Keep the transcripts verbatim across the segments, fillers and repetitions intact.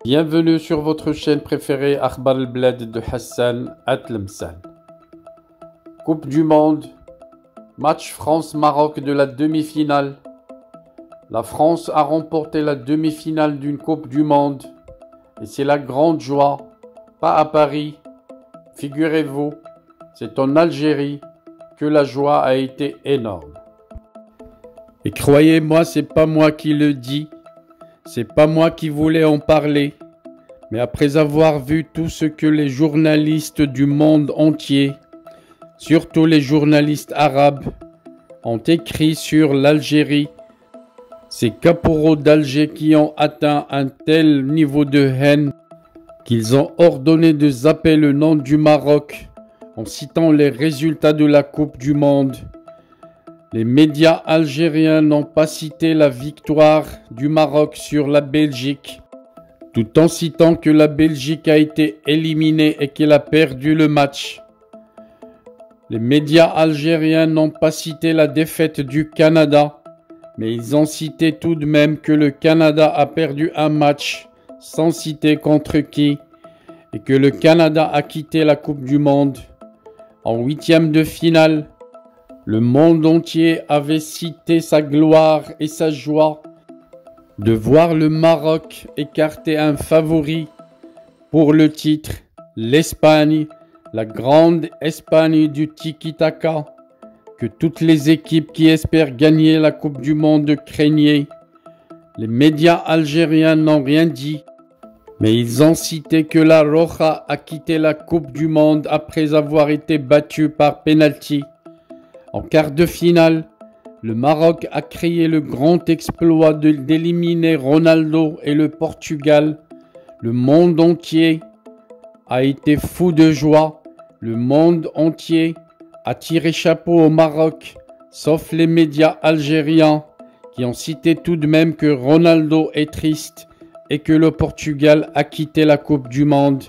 Bienvenue sur votre chaîne préférée Akhbar al-Bled de Hassan Atlemsan. Coupe du Monde, match France-Maroc de la demi-finale. La France a remporté la demi-finale d'une Coupe du Monde et c'est la grande joie, pas à Paris. Figurez-vous, c'est en Algérie que la joie a été énorme. Et croyez-moi, c'est pas moi qui le dis. C'est pas moi qui voulais en parler, mais après avoir vu tout ce que les journalistes du monde entier, surtout les journalistes arabes, ont écrit sur l'Algérie, ces caporaux d'Alger qui ont atteint un tel niveau de haine qu'ils ont ordonné de zapper le nom du Maroc en citant les résultats de la Coupe du Monde. Les médias algériens n'ont pas cité la victoire du Maroc sur la Belgique, tout en citant que la Belgique a été éliminée et qu'elle a perdu le match. Les médias algériens n'ont pas cité la défaite du Canada, mais ils ont cité tout de même que le Canada a perdu un match, sans citer contre qui, et que le Canada a quitté la Coupe du Monde. En huitième de finale, le monde entier avait cité sa gloire et sa joie de voir le Maroc écarter un favori pour le titre, l'Espagne, la grande Espagne du tiki-taka, que toutes les équipes qui espèrent gagner la Coupe du Monde craignaient. Les médias algériens n'ont rien dit, mais ils ont cité que la Roja a quitté la Coupe du Monde après avoir été battue par penalty. En quart de finale, le Maroc a créé le grand exploit de d'éliminer Ronaldo et le Portugal. Le monde entier a été fou de joie. Le monde entier a tiré chapeau au Maroc, sauf les médias algériens qui ont cité tout de même que Ronaldo est triste et que le Portugal a quitté la Coupe du Monde.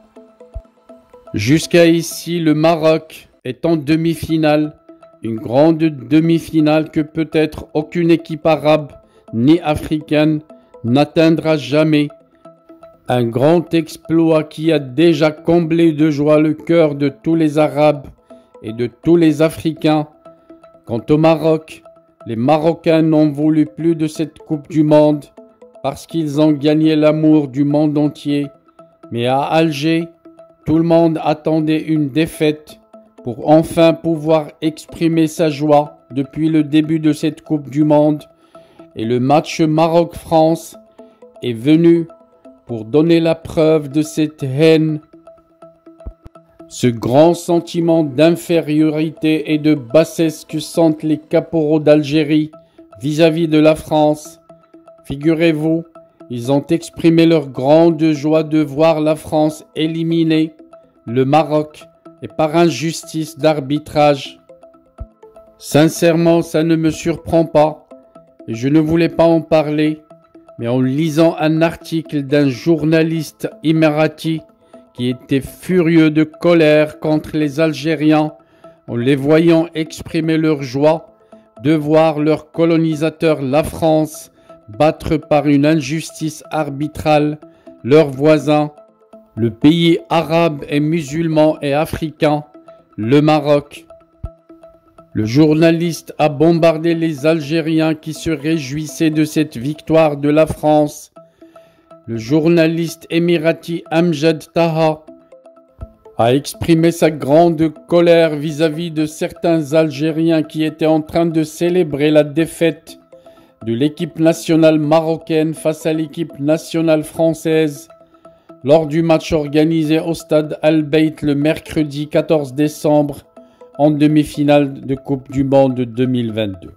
Jusqu'à ici, le Maroc est en demi-finale. Une grande demi-finale que peut-être aucune équipe arabe ni africaine n'atteindra jamais. Un grand exploit qui a déjà comblé de joie le cœur de tous les Arabes et de tous les Africains. Quant au Maroc, les Marocains n'ont voulu plus de cette Coupe du Monde parce qu'ils ont gagné l'amour du monde entier. Mais à Alger, tout le monde attendait une défaite pour enfin pouvoir exprimer sa joie depuis le début de cette Coupe du Monde. Et le match Maroc-France est venu pour donner la preuve de cette haine, ce grand sentiment d'infériorité et de bassesse que sentent les caporaux d'Algérie vis-à-vis de la France. Figurez-vous, ils ont exprimé leur grande joie de voir la France éliminer le Maroc et par injustice d'arbitrage. Sincèrement, ça ne me surprend pas et je ne voulais pas en parler, mais en lisant un article d'un journaliste émirati qui était furieux de colère contre les Algériens en les voyant exprimer leur joie de voir leur colonisateur, la France, battre par une injustice arbitrale leurs voisins, le pays arabe et musulman et africain, le Maroc. Le journaliste a bombardé les Algériens qui se réjouissaient de cette victoire de la France. Le journaliste émirati Amjad Taha a exprimé sa grande colère vis-à-vis de certains Algériens qui étaient en train de célébrer la défaite de l'équipe nationale marocaine face à l'équipe nationale française lors du match organisé au stade Al-Bayt le mercredi quatorze décembre en demi-finale de Coupe du Monde deux mille vingt-deux.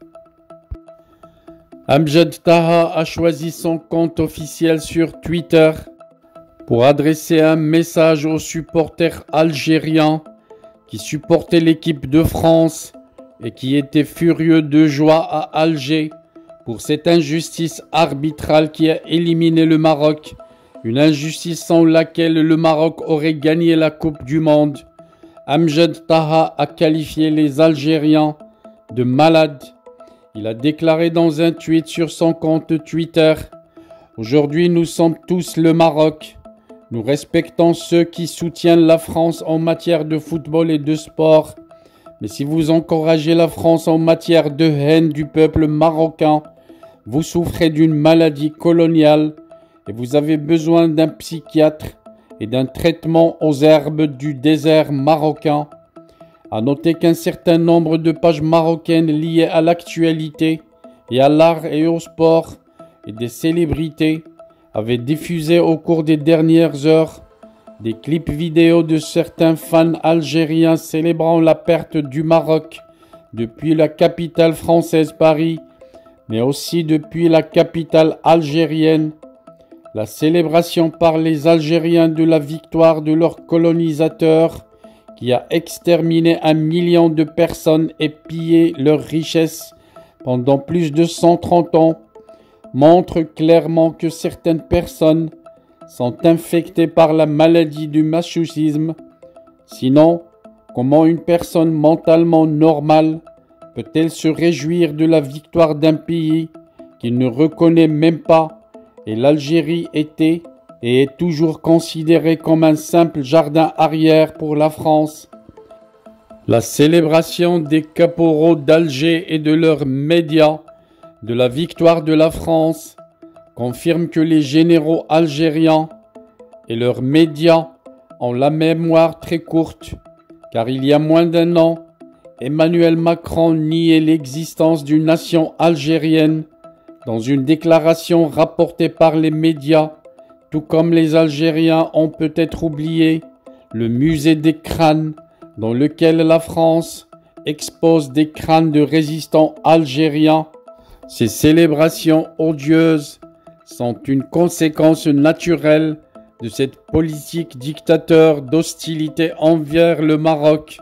Amjad Taha a choisi son compte officiel sur Twitter pour adresser un message aux supporters algériens qui supportaient l'équipe de France et qui étaient furieux de joie à Alger pour cette injustice arbitrale qui a éliminé le Maroc. Une injustice sans laquelle le Maroc aurait gagné la Coupe du Monde. Amjad Taha a qualifié les Algériens de malades. Il a déclaré dans un tweet sur son compte Twitter Aujourd'hui, nous sommes tous le Maroc. Nous respectons ceux qui soutiennent la France en matière de football et de sport. Mais si vous encouragez la France en matière de haine du peuple marocain, vous souffrez d'une maladie coloniale et vous avez besoin d'un psychiatre et d'un traitement aux herbes du désert marocain. À noter qu'un certain nombre de pages marocaines liées à l'actualité et à l'art et au sport et des célébrités avaient diffusé au cours des dernières heures des clips vidéo de certains fans algériens célébrant la perte du Maroc depuis la capitale française Paris, mais aussi depuis la capitale algérienne. La célébration par les Algériens de la victoire de leur colonisateur qui a exterminé un million de personnes et pillé leurs richesses pendant plus de cent trente ans montre clairement que certaines personnes sont infectées par la maladie du machisme. Sinon, comment une personne mentalement normale peut-elle se réjouir de la victoire d'un pays qu'il ne reconnaît même pas? Et l'Algérie était et est toujours considérée comme un simple jardin arrière pour la France. La célébration des caporaux d'Alger et de leurs médias de la victoire de la France confirme que les généraux algériens et leurs médias ont la mémoire très courte, car il y a moins d'un an, Emmanuel Macron niait l'existence d'une nation algérienne dans une déclaration rapportée par les médias, tout comme les Algériens ont peut-être oublié le musée des crânes dans lequel la France expose des crânes de résistants algériens. Ces célébrations odieuses sont une conséquence naturelle de cette politique dictateur d'hostilité envers le Maroc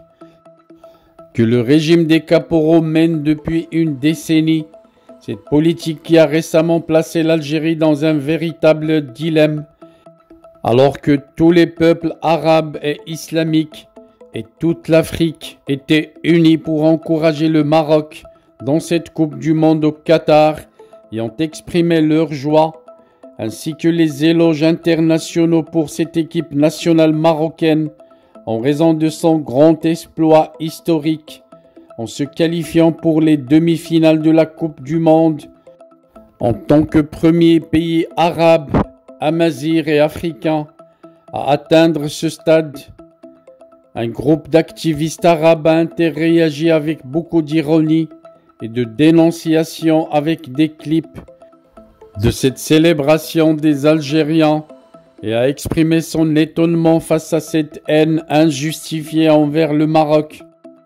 que le régime des caporaux mène depuis une décennie. Cette politique qui a récemment placé l'Algérie dans un véritable dilemme, alors que tous les peuples arabes et islamiques et toute l'Afrique étaient unis pour encourager le Maroc dans cette Coupe du Monde au Qatar et ont exprimé leur joie, ainsi que les éloges internationaux pour cette équipe nationale marocaine en raison de son grand exploit historique en se qualifiant pour les demi-finales de la Coupe du Monde. En tant que premier pays arabe, amazigh et africain à atteindre ce stade, un groupe d'activistes arabes a interréagi avec beaucoup d'ironie et de dénonciation avec des clips de cette célébration des Algériens et a exprimé son étonnement face à cette haine injustifiée envers le Maroc.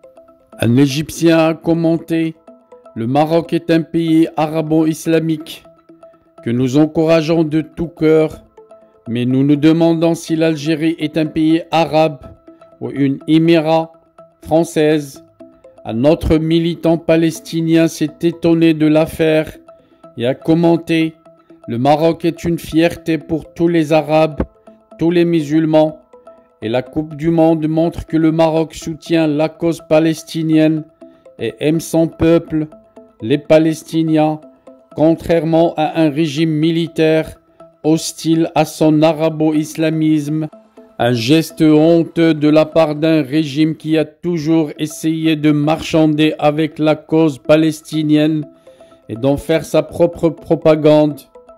Un Égyptien a commenté « Le Maroc est un pays arabo-islamique que nous encourageons de tout cœur, mais nous nous demandons si l'Algérie est un pays arabe ou une émirat française. » Un autre militant palestinien s'est étonné de l'affaire et a commenté « Le Maroc est une fierté pour tous les Arabes, tous les musulmans, et la Coupe du Monde montre que le Maroc soutient la cause palestinienne et aime son peuple, les Palestiniens, contrairement à un régime militaire hostile à son arabo-islamisme. » Un geste honteux de la part d'un régime qui a toujours essayé de marchander avec la cause palestinienne et d'en faire sa propre propagande.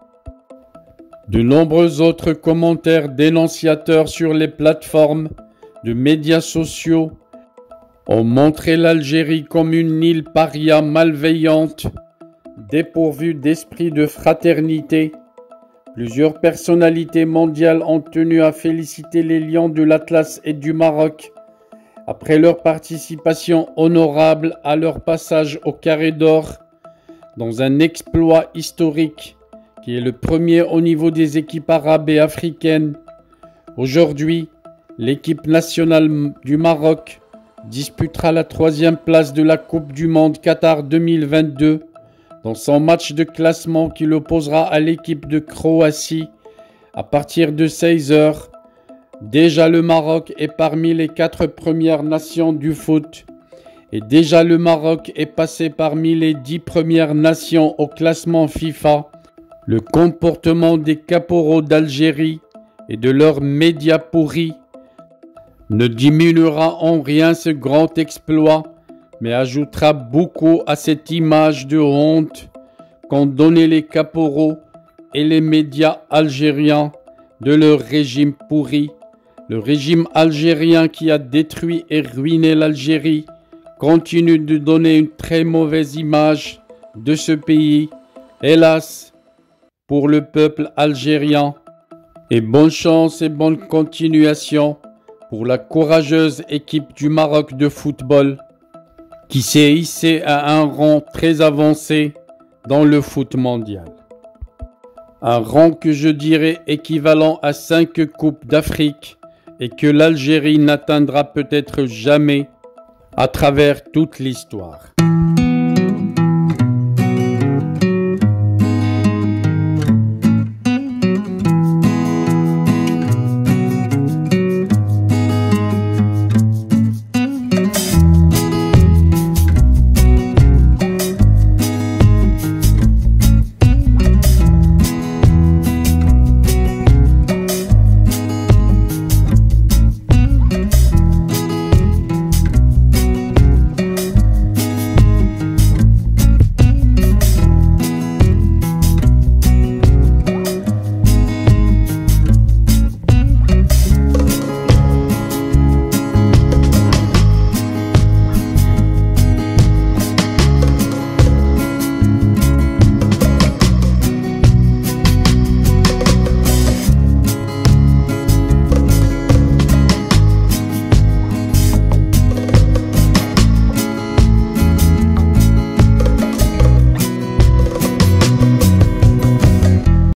De nombreux autres commentaires dénonciateurs sur les plateformes de médias sociaux ont montré l'Algérie comme une île paria malveillante, dépourvue d'esprit de fraternité. Plusieurs personnalités mondiales ont tenu à féliciter les Lions de l'Atlas et du Maroc après leur participation honorable à leur passage au Carré d'Or dans un exploit historique qui est le premier au niveau des équipes arabes et africaines. Aujourd'hui, l'équipe nationale du Maroc disputera la troisième place de la Coupe du Monde Qatar deux mille vingt-deux dans son match de classement qui l'opposera à l'équipe de Croatie à partir de seize heures. Déjà le Maroc est parmi les quatre premières nations du foot et déjà le Maroc est passé parmi les dix premières nations au classement FIFA. Le comportement des caporaux d'Algérie et de leurs médias pourris ne diminuera en rien ce grand exploit, mais ajoutera beaucoup à cette image de honte qu'ont donné les caporaux et les médias algériens de leur régime pourri. Le régime algérien qui a détruit et ruiné l'Algérie continue de donner une très mauvaise image de ce pays, hélas, pour le peuple algérien. Et bonne chance et bonne continuation pour la courageuse équipe du Maroc de football qui s'est hissée à un rang très avancé dans le foot mondial. Un rang que je dirais équivalent à cinq coupes d'Afrique et que l'Algérie n'atteindra peut-être jamais à travers toute l'histoire.